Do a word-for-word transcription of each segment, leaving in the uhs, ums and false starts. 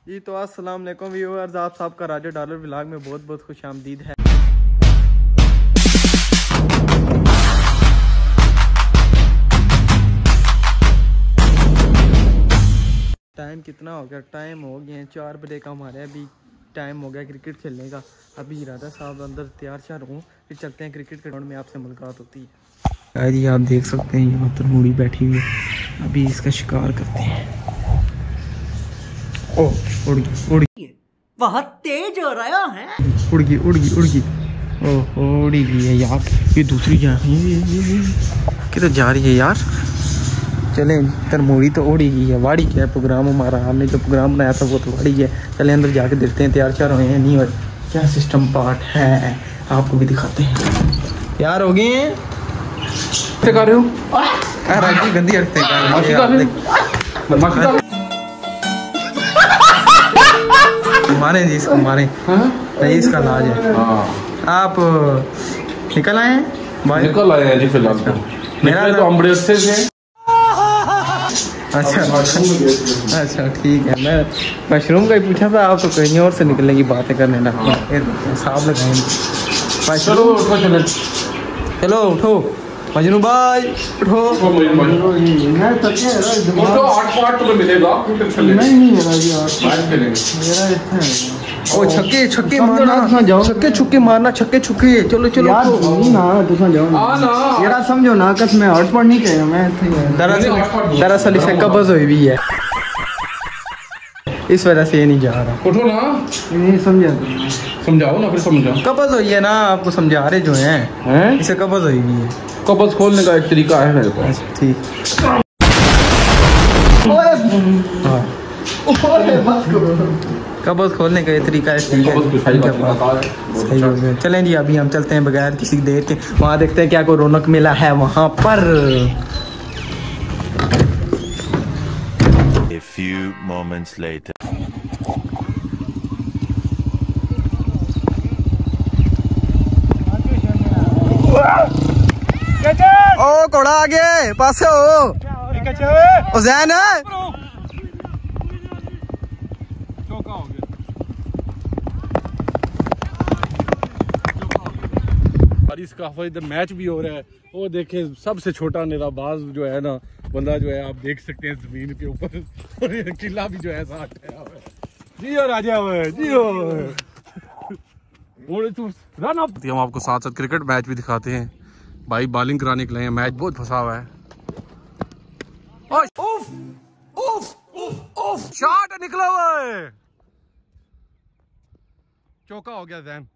जी तो अस्सलाम वालेकुम व्यूअर्स, आप सबका राजा डॉलर व्लॉग में बहुत बहुत खुश आमदीद है। टाइम कितना हो गया? टाइम हो गया चार बजे का, हमारे अभी टाइम हो गया क्रिकेट खेलने का। अभी इरादा साहब अंदर तैयार श्यार हूँ, फिर चलते हैं क्रिकेट के ग्राउंड में, आपसे मुलाकात होती है। शायद ये आप देख सकते हैं यहाँ पर मुड़ी बैठी हुई है, अभी इसका शिकार करते हैं। ओह उड़ गई उड़ गई, बहुत तेज हो रहा है। उड़ गई उड़ गई उड़ गई ओह उड़ गई है यार। ये दूसरी जा रही है, ये ये किधर जा रही है यार? चले तरमूड़ी तो उड़ी गई है। वाड़ी क्या है प्रोग्राम हमारा, हमने जो प्रोग्राम बनाया था वो तो वाड़ी है। चले अंदर जाके देखते हैं तैयार चार हुए हैं नहीं हुए, क्या सिस्टम पार्ट है आपको भी दिखाते हैं। तैयार हो गए हैं? क्या कर रहे हो? राजी गंदी रखते हैं, मारे जी इसको, मारे नहीं इसका इलाज है। आप निकल आए हैं? निकल आए हैं जी फिलहाल तो। मेरा तो हम बड़े अच्छे से। अच्छा अच्छा ठीक है, मैं मशरूम का ही पूछा था, आप तो कहीं और से निकलने की बातें करने लगे। साहब लगाएंगे। चलो उठो, चलो चलो उठो मजनू भाई उठो। ओ छक्के छक्के मारना, छक्के छक्के मारना, छक्के छक्के। चलो चलो यार समझो ना, कस मैं हॉटस्पॉट नहीं कह मैं दरअसल दरअसल इसे कब्ज हुई हुई है, इस वजह से ये नहीं जा रहा। उठो ना, नहीं समझा, समझाओ ना, फिर समझाओ। कब्ज हुई है ना, आपको समझा रहे जो हैं हैं इसे कब्ज हुई हुई है। कब्ज खोलने का एक तरीका है मेरे पास। ठीक कब्ज खोलने का ये तरीका है, ठीक है। चलें जी अभी हम चलते हैं बगैर किसी देर के, वहाँ देखते हैं क्या कोई रौनक मिला है वहाँ पर। A few moments later. ओ कोड़ा आगे पास हो उजैन बारिश का इधर मैच भी हो रहा है। वो देखे सबसे छोटा निराबाज जो है ना बंदा जो है, आप देख सकते हैं जमीन के ऊपर, और किला भी जो है साथ ठहरा हुआ है। जियो राजा हुए जियो। Run up. हम आपको साथ साथ क्रिकेट मैच भी दिखाते हैं। भाई बॉलिंग कराने के लिए मैच बहुत फंसा हुआ है। उफ, उफ, उफ, उफ, शॉट निकला हुआ है, चौका हो गया जैन।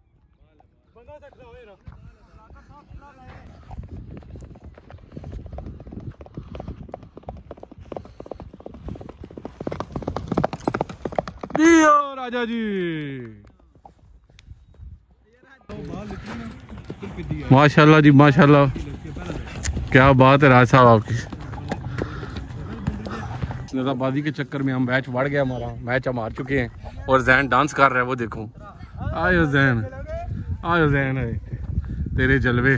राजा जी माशाल्लाह जी माशाल्लाह, क्या बात है राज साहब आपकी। नजाबाजी के चक्कर में हम मैच बढ़ गया, हमारा मैच हम हार चुके हैं और जैन डांस कर रहा है, वो देखो। आयो जैन, आयो जैन है तेरे जलवे।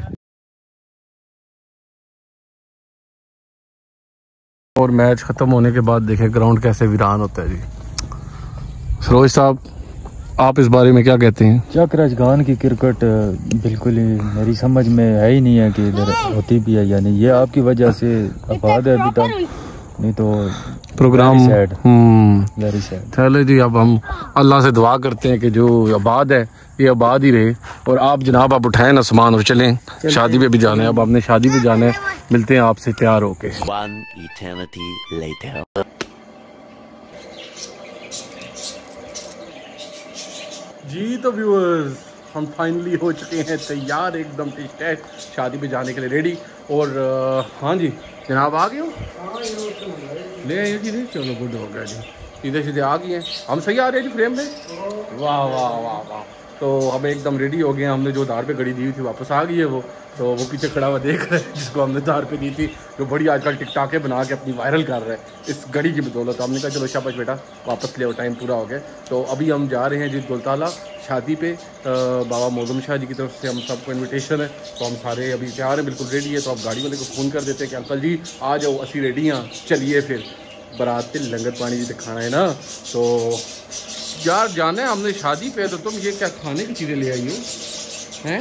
और मैच खत्म होने के बाद देखें ग्राउंड कैसे वीरान होता है जी। सरोज साहब आप इस बारे में क्या कहते हैं? चक्रजगान की क्रिकेट बिल्कुल ही मेरी समझ में है ही नहीं है कि इधर होती भी है या नहीं। ये आपकी वजह से आबाद है अभी तक, नहीं तो प्रोग्राम वेरी सैड। चलो जी अब हम अल्लाह से दुआ करते हैं कि जो आबाद है ये आबाद ही रहे। और आप जनाब आप उठाएं ना सामान और चलें, शादी पे भी जाना है, अब आपने शादी पे जाना है। मिलते हैं आपसे तैयार होके। One eternity later. जी तो व्यूअर्स हम फाइनली हो चुके हैं तैयार, एकदम टिश शादी पे जाने के लिए रेडी। और हाँ जी जनाब आ गए हो, ले आइए जी। चलो गुड हो गया जी, सीधे सीधे आ गए हैं हम। सही आ रहे हैं जी फ्रेम में, वाह वाह वाह वाह। तो हम एकदम रेडी हो गए हैं। हमने जो धार पे घड़ी दी हुई थी वापस आ गई है वो, तो वो पीछे खड़ा हुआ देख रहा है जिसको हमने धार पे दी थी, जो बड़ी आजकल टिकटाके बना के अपनी वायरल कर रहा है इस घड़ी की बदौलत। हमने कहा चलो शाबाश बेटा वापस ले, टाइम पूरा हो गया। तो अभी हम जा रहे हैं जी गुलताला शादी पे, बाबा मौजम शाह जी की तरफ से हम सबको इन्विटेशन है। तो हम सारे अभी तैयार हैं, बिल्कुल रेडी है। तो आप गाड़ी वाले को फ़ोन कर देते हैं कि अंकल जी आ जाओ, असी रेडी हाँ, चलिए फिर बारात ते लंगर पानी भी खाना है ना। तो यार जाना है हमने शादी पे, तो तुम ये क्या खाने की चीज़ें ले आई हो हैं?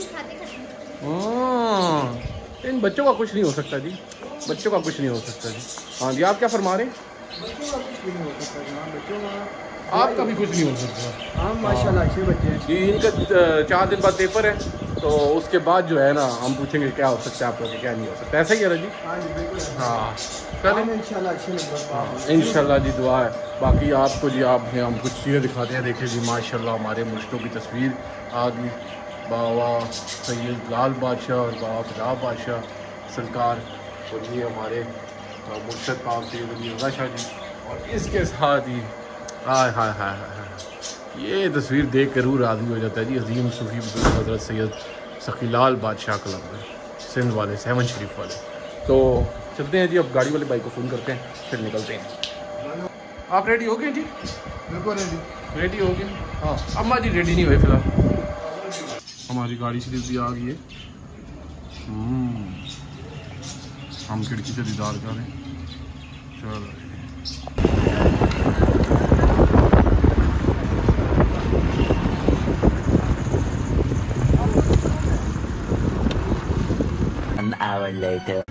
हाँ, इन बच्चों का कुछ नहीं हो सकता जी, बच्चों का कुछ नहीं हो सकता जी। हाँ जी, आप क्या फरमा रहे हैं? बच्चों का कुछ भी नहीं हो सकता जनाब, बच्चों का आपका भी कुछ नहीं हो सकता। हाँ माशाल्लाह अच्छे बच्चे हैं जी। इनका चार दिन बाद पेपर है, तो उसके बाद जो है ना हम पूछेंगे क्या हो सकता है आप लोग, क्या नहीं हो सकता। ऐसा ही है ना जी? हाँ जी बिल्कुल। हाँ चलें इंशाल्लाह अच्छे नंबर इंशाल्लाह जी, दुआ है। बाकी आपको जी आप हम कुछ चीज़ें दिखाते हैं। देखिए जी माशाल्लाह हमारे मुर्शदों की तस्वीर आ गई, बाबा सैयद लाल बादशाह और बाबा फलाह बादशाह सरकार, और जी हमारे मुर्शद पाक सैयद अली रज़ा शाह जी, और इसके साथ ही हाय हाय हाय हाय, ये तस्वीर देख कर रूह राज़ी हो जाता है जी। अजीम सूफी हज़रत सैयद सखीलाल बादशाह क्लब सिंध वाले, सेवन शरीफ वाले। तो चलते हैं जी, अब गाड़ी वाले भाई को फ़ोन करते हैं, फिर निकलते हैं। आप रेडी हो गए जी? बिल्कुल रेडी रेडी हो गए? हाँ, अम्मा जी रेडी नहीं हुए फिलहाल। हमारी गाड़ी से भी आ गई है, हम खिड़की से दीदार करें। चलो An hour later.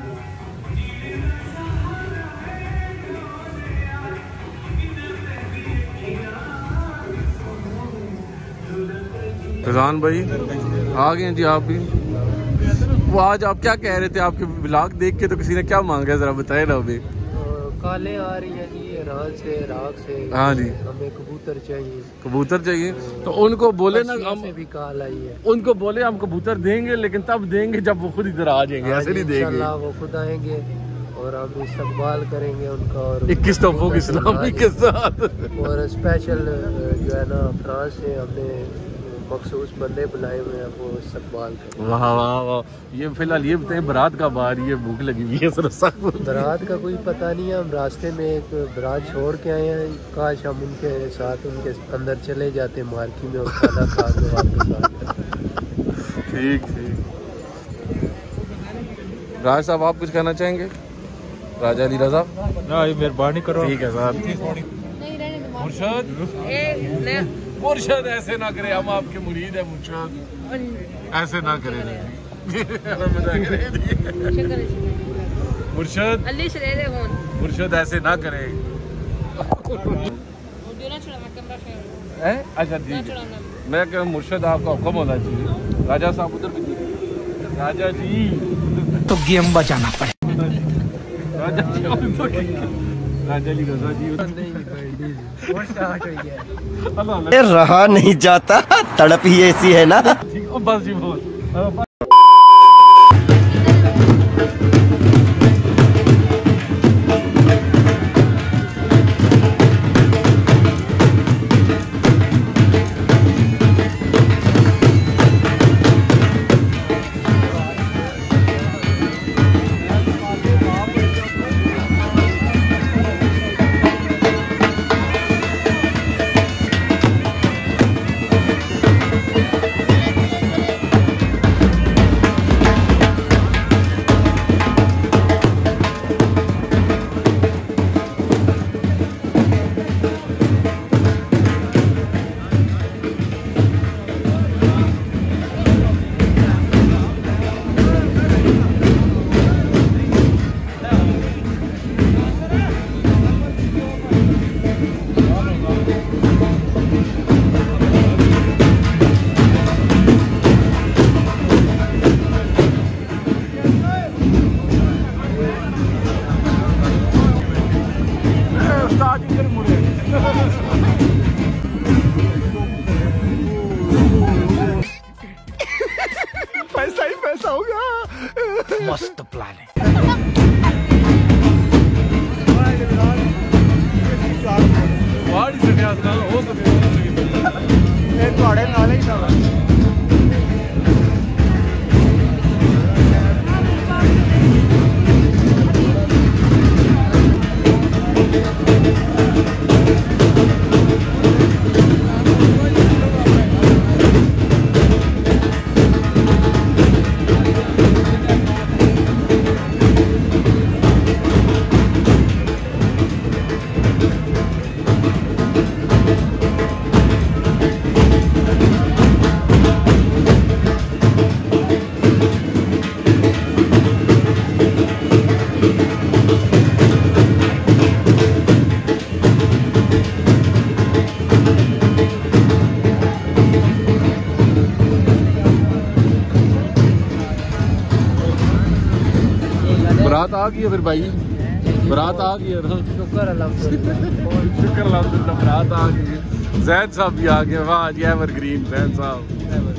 फैजान भाई आ गए हैं जी आप भी। वो आज आप क्या कह रहे थे, आपके ब्लॉग देख के तो किसी ने क्या मांगा, जरा बताए ना अभी। काले आ रही है जी ईरान से, इराक से। हाँ जी, हमें कबूतर चाहिए। कबूतर चाहिए तो उनको बोले ना, हम भी कॉल आई है, उनको बोले हम कबूतर देंगे, लेकिन तब देंगे जब वो खुद इधर आ जाएंगे, ऐसे नहीं देंगे। इंशाल्लाह वो खुद आएंगे और हम इस्तकबाल करेंगे उनका, और इक्कीस तोपों की सलामी के साथ। और स्पेशल जो है ना फ्रांस से हमने मखसूस बंदे बुलाए हुए हैं, वो इस्तकबाल करेंगे। वाह वाह वाह। ये फिलहाल ये बताएं, बारात का बार ये भूख लगी हुई है सर। बारात का कोई पता नहीं है, हम रास्ते में एक बारात छोड़ के आए हैं, काश हम उनके साथ उनके अंदर चले जाते मार्की में और खाना खा के वापस आते। ठीक ठीक। राज साहब आप कुछ कहना चाहेंगे? राजा अली रजा मेहरबानी करो। ठीक है साहब। मुर्शद मुर्शद ऐसे ना करे, हम आपके मुरीद है मुर्शद, ऐसे ना करे। मुर्शद मुर्शद ऐसे ना करे। अच्छा जी, मैं क्या मुर्शद आपका हुक्म होना चाहिए। राजा साहब उधर भी, राजा जी तो गेम बचाना पड़े। राजा जी, राजा अली रजा जी रहा नहीं जाता, तड़प ही ऐसी है ना। बस जी बोल। पैसा ही पैसा होगा। मस्त प्लान है। थोड़े नाल ही था। बारात आ गई है फिर भाई, बारात आ गई है ना। शुक्र अल्हम्दुलिल्लाह, शुक्र अल्हम्दुलिल्लाह बारात आ गई है। जैद साहब भी आ गए, वाह जी एवरग्रीन जैद साहब।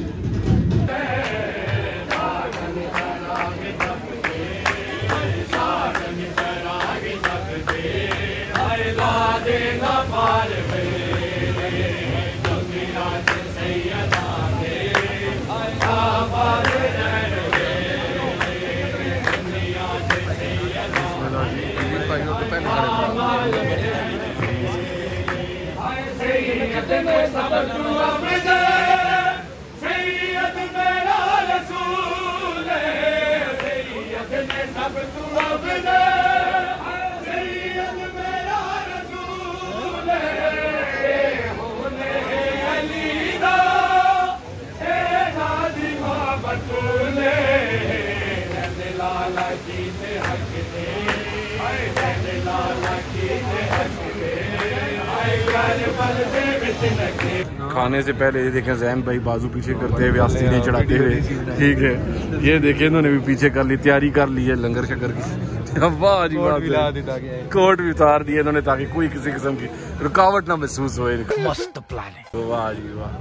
खाने से पहले ये देखें जैन भाई बाजू पीछे करते हुए आस्ती नहीं चढ़ाते हुए, ठीक है। ये देखें इन्होंने भी पीछे कर ली, तैयारी कर ली है लंगर शकर की। वाह जी वाह, कोट भी उतार दिए इन्होंने ताकि कोई किसी किस्म की रुकावट ना महसूस हो। मस्त प्लान है, वाह जी वाह।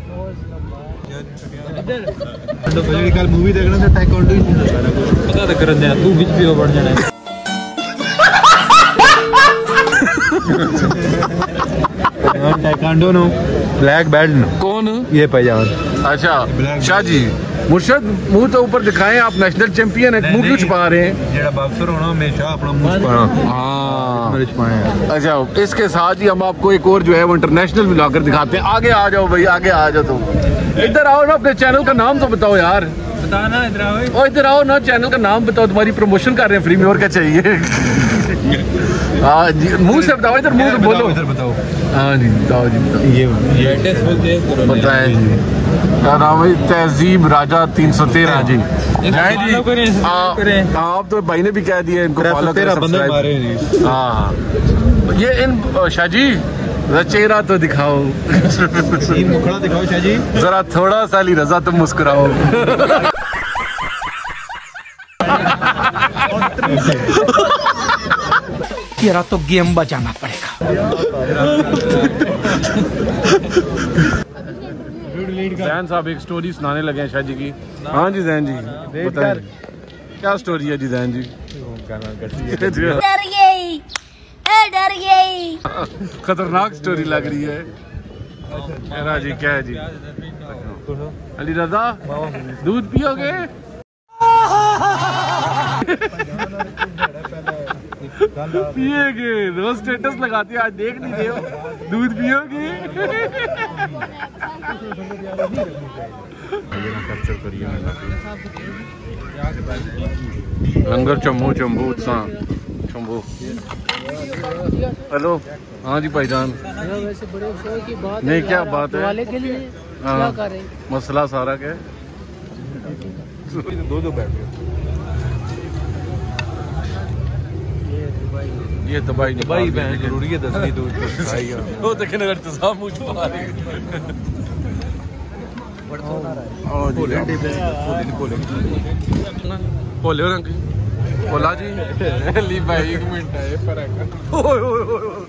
कल मूवी देखना था टाइकोंडो ही पता था कर दे तू बीच भी हो बढ़ जाना। टाइकोंडो नो ब्लैक बेल्ट नो कौन ये पहचान। अच्छा शाह जी मुर्शद मुंह तो ऊपर दिखाएं, आप नेशनल चैंपियन है, मुंह क्यों छुपा रहे हैं? जेड़ा बॉक्सर होना हमेशा अपना मुंह छुपाना। हाँ छुपाए। अच्छा इसके साथ ही हम आपको एक और जो है वो इंटरनेशनल व्लॉगर दिखाते हैं। आगे आ जाओ भाई, आगे आ जाओ, तुम इधर आओ ना, अपने चैनल का नाम तो बताओ यार। बताना इधर आओ, ओ इधर आओ ना, चैनल का नाम बताओ, तुम्हारी प्रमोशन कर रहे हैं फ्री में, और क्या चाहिए। हाँ जी मुंह से बताओ, इधर मुंह से बोलो। इधर बताओ। हाँ जी बताओ जी बताओ। ये ये एड्रेस बोलते हैं बताएं जी। क्या नाम है? तहजीब राजा तीन सौ तेरह जी। नहीं जी आप तो भाई ने भी कह दिया इनको फॉलो करें। हाँ ये इन शाह जी चेहरा तो दिखाओ, मुखड़ा दिखाओ शाह जी, जरा थोड़ा सा ली रजा तुम मुस्कुराओ। तेरा तो गेम बजाना पड़ेगा। जैन साहब एक स्टोरी सुनाने लगे हैं शाह जी की। हाँ जी जैन जी बताएं क्या स्टोरी है जी जैन जी? डर गई, ए डर गई। खतरनाक स्टोरी लग रही है। मेरा जी क्या है जी? अली रजा दूध पियोगे? पिएगे, रोज स्टेटस लगाते हो, आज देख नहीं रहे हो, दूध पियोगे? लंगर चम्बू चम्बू उत्साह चम्बू। हेलो हाँ जी भाईजान। वैसे बड़े अफसोस की बात नहीं क्या बात है? वाले के लिए क्या हाँ करें? मसला सारा क्या है? दो दो बैठ ये तबाही भाई बहन जरूरी है दसवीं दूध वो देखे नगर इंतजाम मुझ पा रहे भोले हो रंग भोला जी ली भाई एक मिनट है फर्क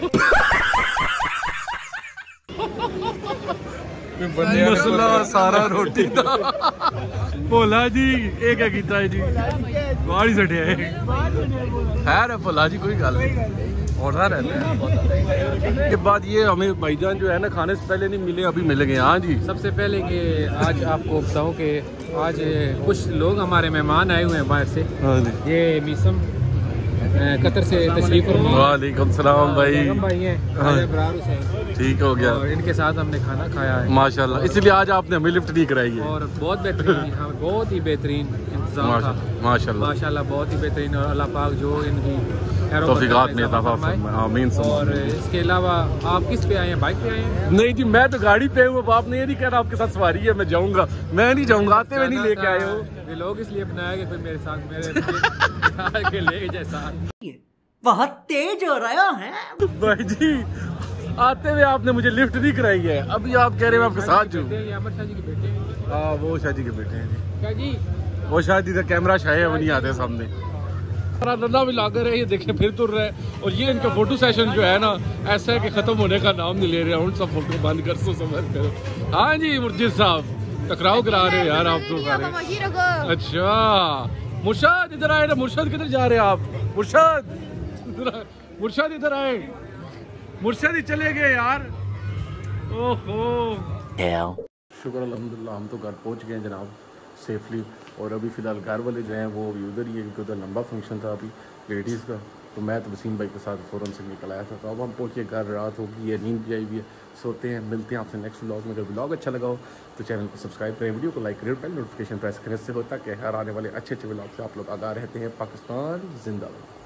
मसला सारा रोटी का भोला जी एक है कीता है जी गाड़ी सटिया है खैर है भोला जी कोई गल नहीं और रहता है। के बाद ये हमें भाईजान जो है ना खाने से पहले नहीं मिले, अभी मिल गए। हाँ जी सबसे पहले कि आज आपको बताऊं कि आज कुछ लोग हमारे मेहमान आए हुए हैं बाहर से। हाँ जी ये मीसम कतर से तशरीफ फरमा। वालेकुम सलाम भाई। भाई हैं अबरार हुसैन, ठीक हो गया। और इनके साथ हमने खाना खाया है माशाल्लाह, इसलिए आज आपने हमें लिफ्ट नहीं कराई है। और बहुत बेहतरीन, हाँ बहुत ही बेहतरीन इंतजाम था माशाल्लाह माशाल्लाह, बहुत ही बेहतरीन। और अल्लाह पाक जो इनकी तौफीकात में इजाफा फरमाए, आमीन। और इसके अलावा आप किस पे आए हैं? बाइक पे आए हैं? नहीं जी मैं तो गाड़ी पे हूँ। आपने ये नहीं कह रहा आपके साथ सवारी है मैं जाऊंगा, मैं नहीं जाऊंगा, आते हुए नहीं लेके आए हो। ये लोग इसलिए बनाया कि कोई मेरे साथ मेरे के ले जाए साथ। बहुत तेज हो रहा है भाई जी आते हुए आपने मुझे लिफ्ट नहीं कराई है, अभी आप कह रहे हैं आपके साथ जो। ये अमर शाह जी के बेटे हैं। हाँ वो शाह जी के बेटे हैं क्या जी? वो शाह जी का कैमरा शाह है वो नहीं आते सामने। नन्ना भी लागर है, ये देखें फिर तुर रहे हैं। और ये इनका फोटो सेशन जो है ना ऐसा है कि खत्म होने का नाम नहीं ले रहे हैं। उन सब फोटो बंद कर सो समझ करो। हाँ जी मुर्जिद साहब टकराव करा रहे हो यार आप तो सारे। अच्छा मुर्शद इधर आए ना। मुर्शद किधर जा रहे हैं आप? मुर्शद मुर्शद इधर आए। मुर्शद ही चले गए यार। ओहो शुक्र अल्हम्दुलिल्लाह हम तो घर पहुंच गए जनाब सेफली। और अभी फ़िलहाल घर वाले जो हैं वो अभी उधर ही है क्योंकि उधर लंबा फंक्शन था अभी लेडीज़ का। तो मैं तो वसीम भाई के साथ फ़ौरन से निकल आया था। तो अब हम पहुँचे घर, रात हो गई है, नींद भी आई हुई है, सोते हैं। मिलते हैं आपसे नेक्स्ट व्लॉग में। अगर व्लॉग अच्छा लगा हो तो चैनल को सब्सक्राइब करें, वीडियो को लाइक करें, बेल नोटिफिकेशन प्रेस करें। इससे होता है कि हर आने वाले अच्छे अच्छे व्लॉग से आप लोग आगाह रहते हैं। पाकिस्तान जिंदाबाद।